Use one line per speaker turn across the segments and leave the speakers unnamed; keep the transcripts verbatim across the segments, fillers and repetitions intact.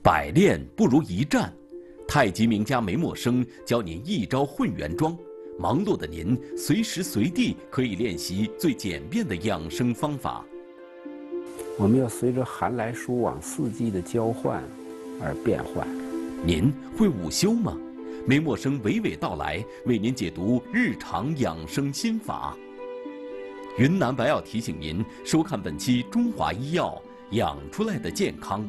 百练不如一战，太极名家梅默生教您一招混元桩，忙碌的您随时随地可以练习最简便的养生方法。
我们要随着寒来暑往四季的交换而变换。
您会午休吗？梅默生娓娓道来，为您解读日常养生心法。云南白药提醒您收看本期《中华医药养出来的健康》。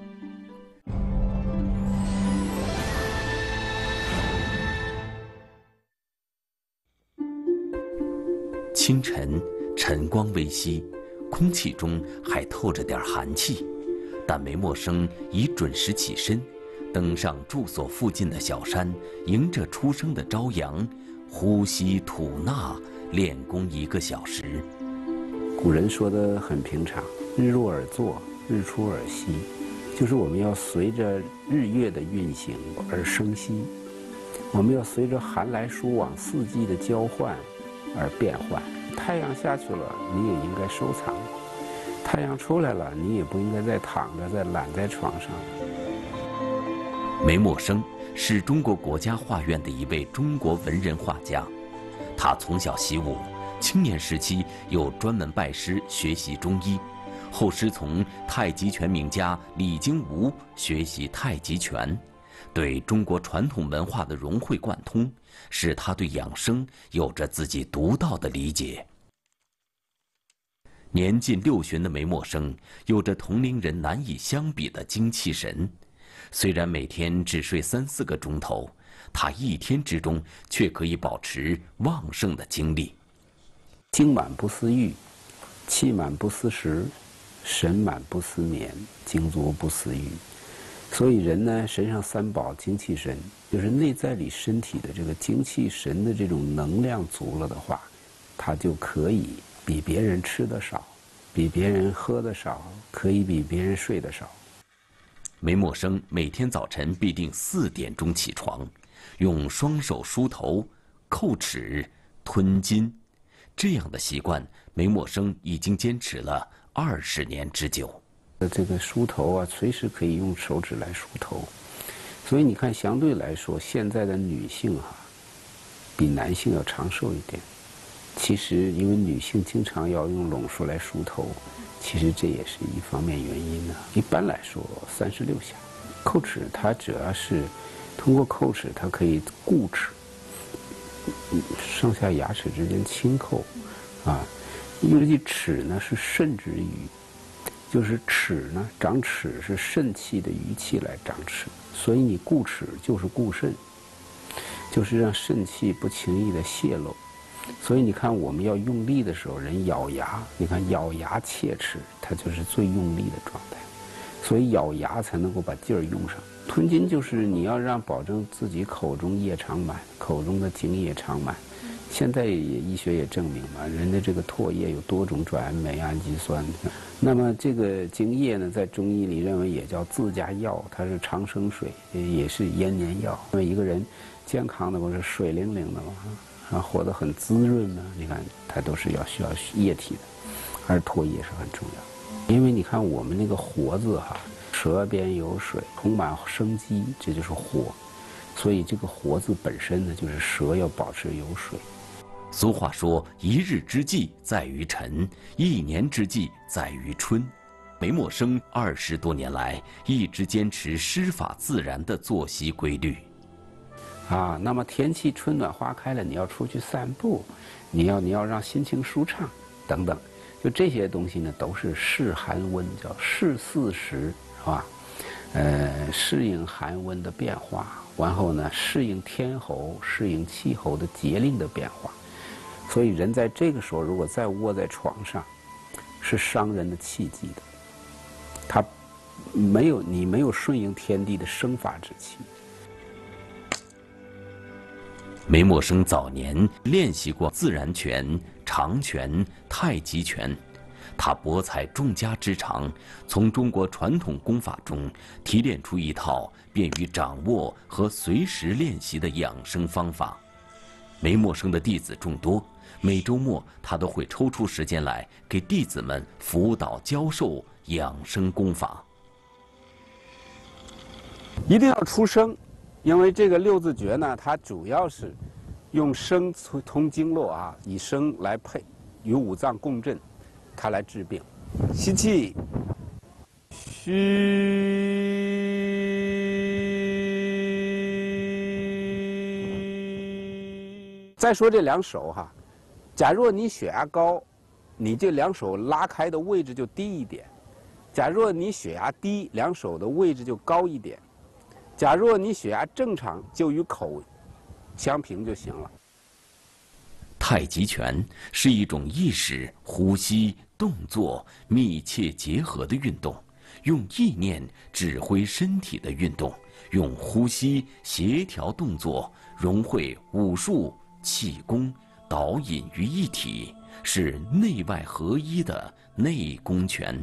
清晨，晨光微熹，空气中还透着点寒气，但梅默生已准时起身，登上住所附近的小山，迎着初升的朝阳，呼吸吐纳，练功一个小时。
古人说的很平常，日入而作，日出而息，就是我们要随着日月的运行而生息，我们要随着寒来暑往四季的交换而变换。太阳下去了，你也应该收藏；太阳出来了，你也不应该再躺着、再懒在床上。
梅默生是中国国家画院的一位中国文人画家，他从小习武，青年时期又专门拜师学习中医，后师从太极拳名家李金吾学习太极拳，对中国传统文化的融会贯通，使他对养生有着自己独到的理解。年近六旬的梅默生有着同龄人难以相比的精气神，虽然每天只睡三四个钟头，他一天之中却可以保持旺盛的精力。
精满不思欲，气满不思食，神满不思眠，精足不思欲。所以人呢，身上三宝，精气神，就是内在里身体的这个精气神的这种能量足了的话，他就可以比别人吃得少，比别人喝得少，可以比别人睡得少。
梅默生每天早晨必定四点钟起床，用双手梳头、叩齿、吞金，这样的习惯，梅默生已经坚持了二十年之久。
这个梳头啊，随时可以用手指来梳头，所以你看，相对来说，现在的女性哈、啊，比男性要长寿一点。其实，因为女性经常要用拢梳来梳头，其实这也是一方面原因呢。一般来说，三十六下。叩齿它主要是通过叩齿，它可以固齿，上下牙齿之间轻扣，啊，因为这齿呢是肾之余。就是齿呢，长齿是肾气的余气来长齿，所以你固齿就是固肾，就是让肾气不轻易的泄露。所以你看，我们要用力的时候，人咬牙，你看咬牙切齿，它就是最用力的状态，所以咬牙才能够把劲儿用上。吞金就是你要让保证自己口中液常满，口中的津液常满。现在也医学也证明嘛，人的这个唾液有多种转氨酶、氨基酸。那么这个津液呢，在中医里认为也叫自家药，它是长生水，也是延年药。因为一个人健康的不是水灵灵的嘛，啊，活得很滋润呢，你看它都是要需要液体的，而唾液是很重要。因为你看我们那个活字哈，舌边有水，充满生机，这就是活。所以这个活字本身呢，就是舌要保持有水。
俗话说，一日之计在于晨，一年之计在于春。梅默生二十多年来一直坚持师法自然的作息规律。
啊，那么天气春暖花开了，你要出去散步，你要你要让心情舒畅，等等，就这些东西呢，都是适寒温，叫适四时，是吧？呃，适应寒温的变化，然后呢，适应天候、适应气候的节令的变化。所以人在这个时候如果再窝在床上，是伤人的气机的。他没有你没有顺应天地的生发之气。
梅默生早年练习过自然拳、长拳、太极拳，他博采众家之长，从中国传统功法中提炼出一套便于掌握和随时练习的养生方法。梅默生的弟子众多，每周末他都会抽出时间来给弟子们辅导教授养生功法。
一定要出声，因为这个六字诀呢，它主要是用声通经络啊，以声来配，与五脏共振，它来治病。吸气，嘘。再说这两手哈，假若你血压高，你这两手拉开的位置就低一点；假若你血压低，两手的位置就高一点；假若你血压正常，就与口相平就行了。
太极拳是一种意识、呼吸、动作密切结合的运动，用意念指挥身体的运动，用呼吸协调动作，融汇武术、气功、导引于一体，是内外合一的内功拳。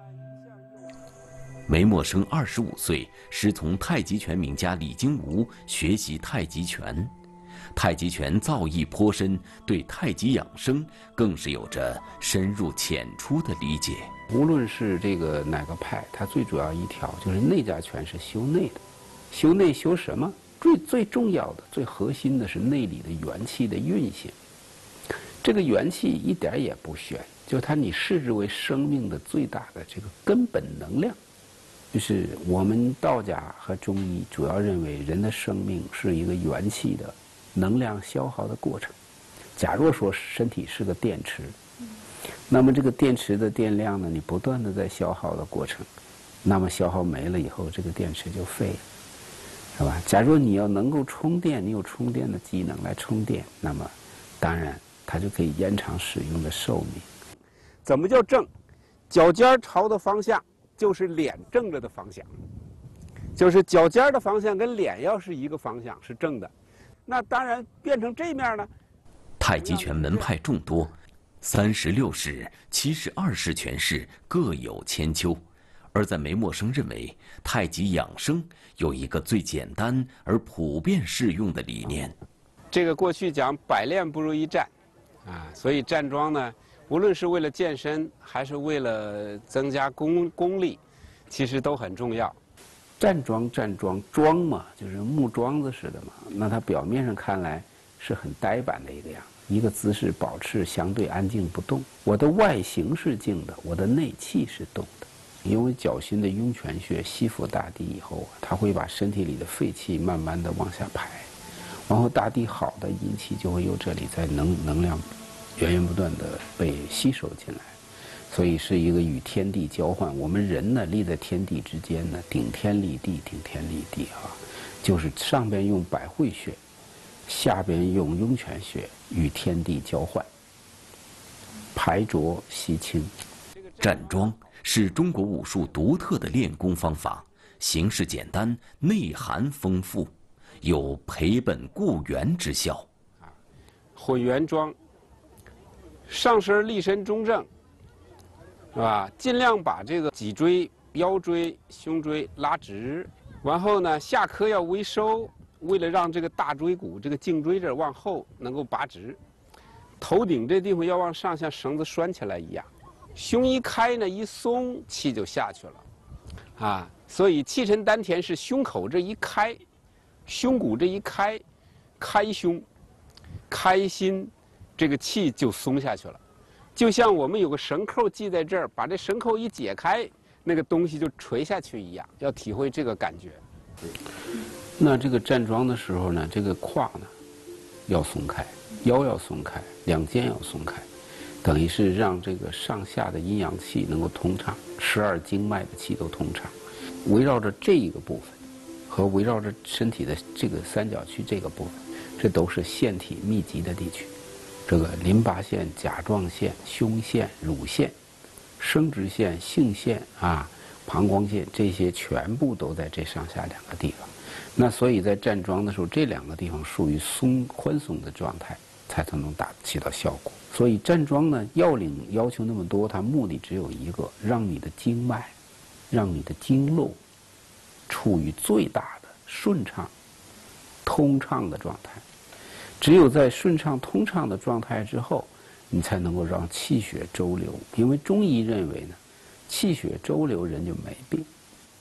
梅默生二十五岁，师从太极拳名家李金吾学习太极拳。太极拳造诣颇深，对太极养生更是有着深入浅出的理解。
无论是这个哪个派，它最主要一条就是内家拳是修内的。修内修什么？最最重要的、最核心的是内里的元气的运行。这个元气一点也不玄，就是它你视之为生命的最大的这个根本能量。就是我们道家和中医主要认为，人的生命是一个元气的能量消耗的过程。假若说身体是个电池，那么这个电池的电量呢，你不断的在消耗的过程，那么消耗没了以后，这个电池就废了，是吧？假如你要能够充电，你有充电的机能来充电，那么当然它就可以延长使用的寿命。怎么叫正？脚尖朝的方向就是脸正着的方向，就是脚尖的方向跟脸要是一个方向是正的。那当然变成这面呢？
太极拳门派众多，三十六式、七十二式拳式各有千秋。而在梅默生认为，太极养生有一个最简单而普遍适用的理念。
这个过去讲百练不如一战，啊，所以站桩呢，无论是为了健身还是为了增加功功力，其实都很重要。站桩站桩桩嘛，就是木桩子似的嘛。那它表面上看来是很呆板的一个样，一个姿势保持相对安静不动。我的外形是静的，我的内气是动的。因为脚心的涌泉穴吸附大地以后，它会把身体里的废气慢慢的往下排，然后大地好的阴气就会由这里在能能量源源不断的被吸收进来。所以是一个与天地交换。我们人呢，立在天地之间呢，顶天立地，顶天立地啊，就是上边用百会穴，下边用涌泉穴与天地交换，排浊吸清。
站桩是中国武术独特的练功方法，形式简单，内涵丰富，有培本固元之效。
混元桩，上身立身中正。是吧？尽量把这个脊椎、腰椎、胸椎拉直，然后呢，下髁要微收，为了让这个大椎骨、这个颈椎这儿往后能够拔直，头顶这地方要往上，像绳子拴起来一样。胸一开呢，一松，气就下去了，啊，所以气沉丹田是胸口这一开，胸骨这一开，开胸，开心，这个气就松下去了。就像我们有个绳扣系在这儿，把这绳扣一解开，那个东西就垂下去一样，要体会这个感觉。那这个站桩的时候呢，这个胯呢要松开，腰要松开，两肩要松开，等于是让这个上下的阴阳气能够通畅，十二经脉的气都通畅。围绕着这一个部分，和围绕着身体的这个三角区这个部分，这都是腺体密集的地区。这个淋巴腺、甲状腺、胸腺、乳腺、生殖腺、性腺啊、膀胱腺，这些全部都在这上下两个地方。那所以在站桩的时候，这两个地方属于松宽松的状态，才才能达起到效果。所以站桩呢，要领要求那么多，它目的只有一个，让你的经脉、让你的经络处于最大的顺畅、通畅的状态。只有在顺畅通畅的状态之后，你才能够让气血周流。因为中医认为呢，气血周流人就没病。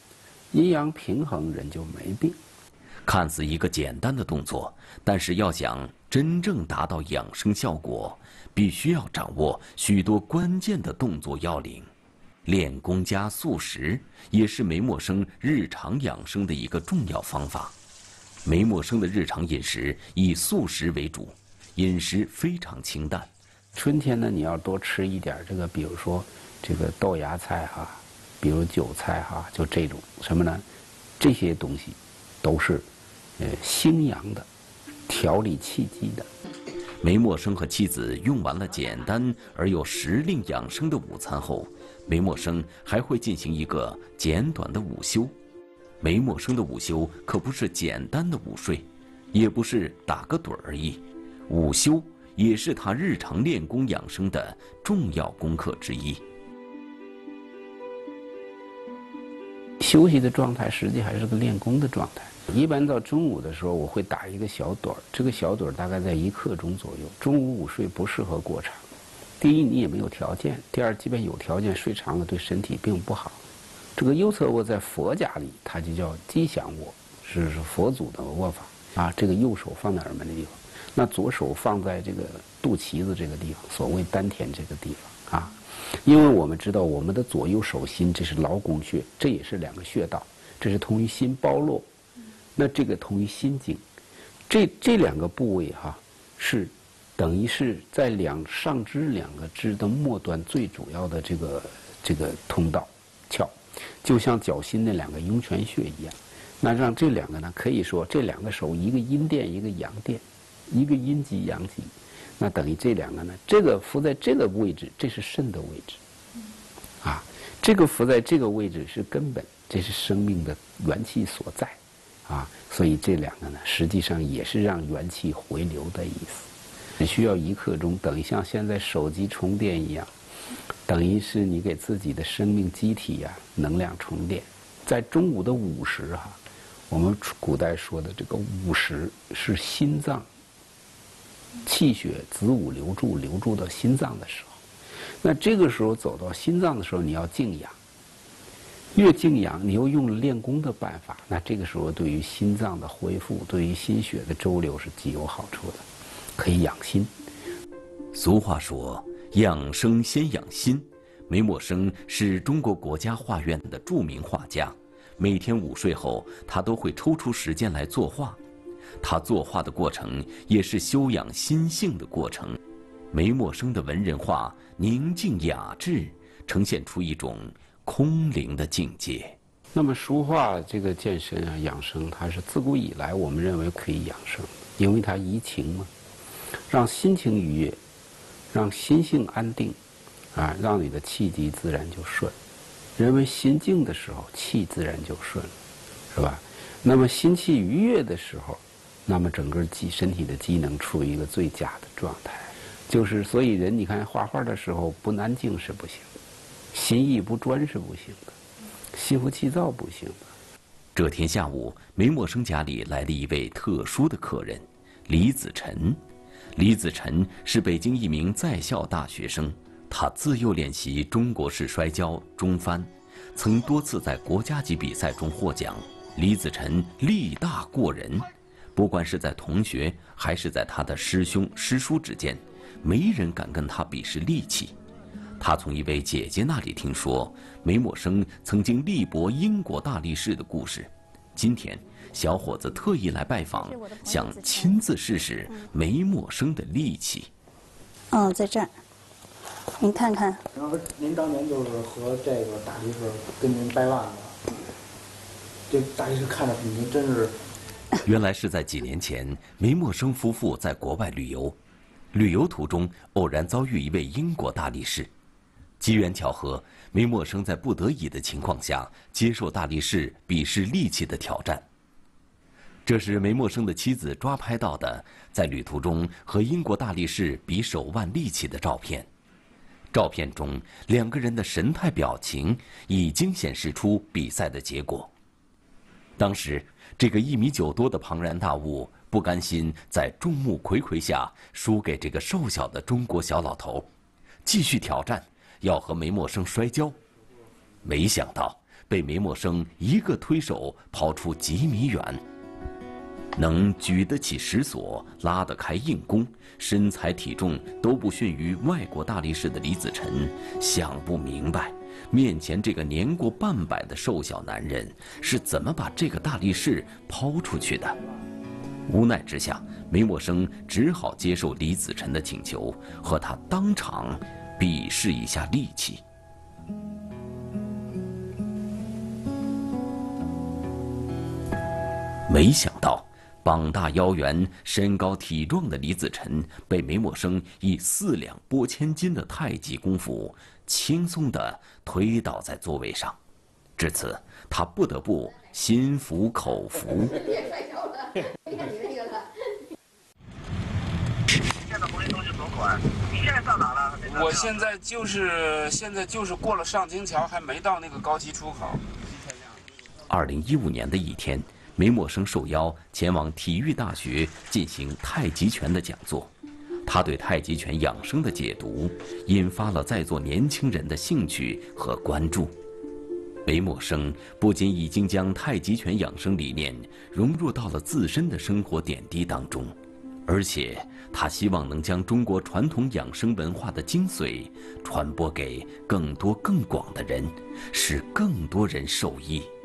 阴阳平衡，人就没病。
看似一个简单的动作，但是要想真正达到养生效果，必须要掌握许多关键的动作要领。练功加素食也是梅默生日常养生的一个重要方法。梅默生的日常饮食以素食为主，饮食非常清淡。
春天呢，你要多吃一点这个，比如说这个豆芽菜哈、啊，比如韭菜哈、啊，就这种什么呢？这些东西都是呃兴阳的，调理气机的。
梅默生和妻子用完了简单而又时令养生的午餐后，梅默生还会进行一个简短的午休。梅默生的午休可不是简单的午睡，也不是打个盹而已，午休也是他日常练功养生的重要功课之一。
休息的状态实际还是个练功的状态。一般到中午的时候，我会打一个小盹儿，这个小盹儿大概在一刻钟左右。中午午睡不适合过长，第一你也没有条件，第二即便有条件睡长了对身体并不好。这个右侧卧在佛家里，它就叫吉祥卧，是佛祖的卧法啊。这个右手放在耳门的地方，那左手放在这个肚脐子这个地方，所谓丹田这个地方啊。因为我们知道我们的左右手心这是劳宫穴，这也是两个穴道，这是通于心包络，那这个通于心经，这这两个部位哈、啊、是等于是在两上肢两个肢的末端最主要的这个这个通道窍，就像脚心那两个涌泉穴一样。那让这两个呢，可以说这两个手一个阴殿一个阳殿，一个阴极阳极。那等于这两个呢，这个伏在这个位置，这是肾的位置，啊，这个伏在这个位置是根本，这是生命的元气所在，啊，所以这两个呢，实际上也是让元气回流的意思。只需要一刻钟，等于像现在手机充电一样，等于是你给自己的生命机体呀、啊、能量充电。在中午的午时哈、啊，我们古代说的这个午时是心脏。气血子午流注流注到心脏的时候，那这个时候走到心脏的时候，你要静养，越静养，你又用了练功的办法，那这个时候对于心脏的恢复，对于心血的周流是极有好处的，可以养心。
俗话说，养生先养心。梅默生是中国国家画院的著名画家，每天午睡后，他都会抽出时间来作画。他作画的过程也是修养心性的过程。梅默生的文人画宁静雅致，呈现出一种空灵的境界。
那么书画这个健身啊、养生，它是自古以来我们认为可以养生，因为它怡情嘛，让心情愉悦，让心性安定，啊，让你的气机自然就顺。人们心静的时候，气自然就顺了，是吧？那么心气愉悦的时候，那么整个机身体的机能处于一个最佳的状态，就是所以人你看画画的时候不安静是不行的，心意不专是不行的，心浮气躁不行的。
这天下午，梅默生家里来了一位特殊的客人，李子晨。李子晨是北京一名在校大学生，他自幼练习中国式摔跤、中翻，曾多次在国家级比赛中获奖。李子晨力大过人。不管是在同学还是在他的师兄师叔之间，没人敢跟他比试力气。他从一位姐姐那里听说梅默生曾经力搏英国大力士的故事。今天小伙子特意来拜访，想亲自试试梅默生的力气。
嗯，在这儿，您看看。
然后您当年就是和这个大力士跟您掰腕子，这大力士看着您真是。
原来是在几年前，梅默生夫妇在国外旅游，旅游途中偶然遭遇一位英国大力士，机缘巧合，梅默生在不得已的情况下接受大力士比试力气的挑战。这是梅默生的妻子抓拍到的在旅途中和英国大力士比手腕力气的照片。照片中两个人的神态表情已经显示出比赛的结果。当时这个一米九多的庞然大物不甘心在众目睽睽下输给这个瘦小的中国小老头，继续挑战要和梅默生摔跤。没想到被梅默生一个推手抛出几米远。能举得起石锁、拉得开硬弓，身材体重都不逊于外国大力士的李子晨，想不明白，面前这个年过半百的瘦小男人是怎么把这个大力士抛出去的。无奈之下，梅默生只好接受李子晨的请求，和他当场比试一下力气。没想到，膀大腰圆、身高体壮的李子晨被梅默生以四两拨千斤的太极功夫轻松地推倒在座位上，至此他不得不心服口服。
你看你的这个了。现在红绿灯就左拐，你现在到哪了？
我现在就是现在就是过了上京桥，还没到那个高级出口。
二零一五年的一天，梅默生受邀前往体育大学进行太极拳的讲座，他对太极拳养生的解读，引发了在座年轻人的兴趣和关注。梅默生不仅已经将太极拳养生理念融入到了自身的生活点滴当中，而且他希望能将中国传统养生文化的精髓传播给更多更广的人，使更多人受益。